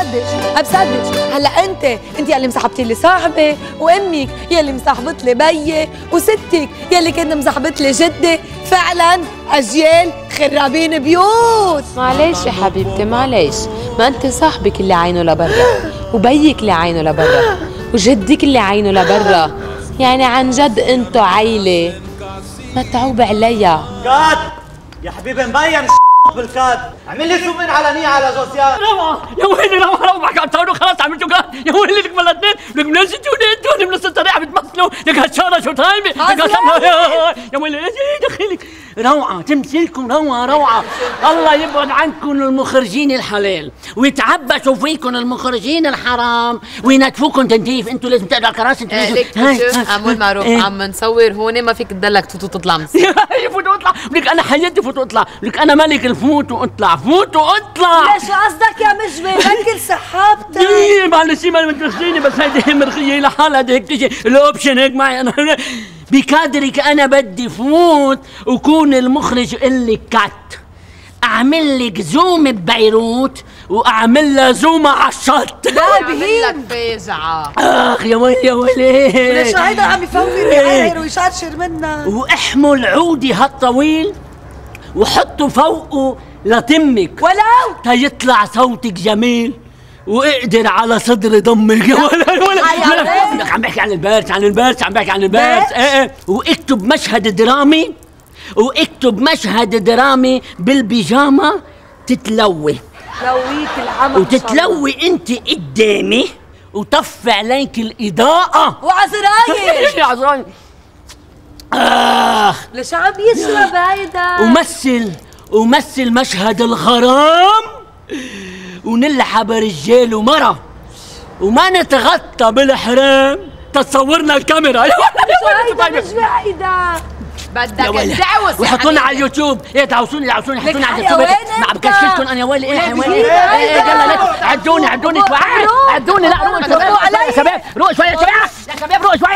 بصدقش. هلا انت يلي مصاحبتي لي صاحبي، وامك يلي مصاحبت لي بيي، وستك يلي كنت مصاحبت لي جدي. فعلا اجيال خرابين بيوت. معلش يا حبيبتي معلش، ما انت صاحبك اللي عينه لبرا، وبيك اللي عينه لبرا، وجدك اللي عينه لبرا. يعني عن جد انتو عيلة، ما تعوب عليا. كات يا حبيبي مبين بالكات، اعمل لي زوم ان على نية على جوزيان. روعة يا ويلي، روعة بعد عم خلاص عملتوا كات. يا ويلي لك بلدين، لك منزلتوني انتوني من الطريقة بتمثلوا، لك هالشارة شو طايمة، يا ويلي دخيلك. روعة تمثيلكم روعة. الله يبعد عنكم المخرجين الحلال ويتعبسوا فيكم المخرجين الحرام وينتفوكم تنتيف. انتوا لازم تقعدوا على الكراسي. ليك شوف عمول معروف، عم نصور هون ما فيك تدلك تفوت وتطلع من السيارة. فوت واطلع، لك انا حياتي فوت واطلع، لك انا ملك الفوت واطلع. فوت واطلع. ليش قصدك يا مجبي؟ بكل سحابتك. معلش ما بترخيني، بس هيدي مرخية لحالها. هيدي هيك تجي الاوبشن هيك معي انا. بكادرك انا بدي فوت وكون المخرج يقول لك كات، اعمل لك زوم ببيروت واعمل لها زوم على الشط. لا بهيم لك فاجعة. اخ يا ويلي يا ويلي. ليش هيدا عم يفوت ويعاير ويشرشر منا؟ واحمل عودي هالطويل وحطه فوقه لتمك ولو تيطلع صوتك جميل واقدر على صدر ضمك. ولا عم بحكي عن البرس، عم بحكي عن البرس. ايه واكتب مشهد درامي بالبيجامه تتلوي. لويك العمى وتتلوي انت قدامي وطفي عليك الاضاءه. وعزرايل يا عزرايل. ليش عم يشرب هيدا؟ ومثل مشهد الغرام ونلحب رجال ومرة وما نتغطى بالحرام تصورنا الكاميرا. مش هيدا بدك تدعوس وحطونا على اليوتيوب. ايه دعوسوني حطوني على اليوتيوب. ما عم بكشفكم انا. ويلي ايه يلا عدوني لا روقوا شوي. شباب روقوا شوي.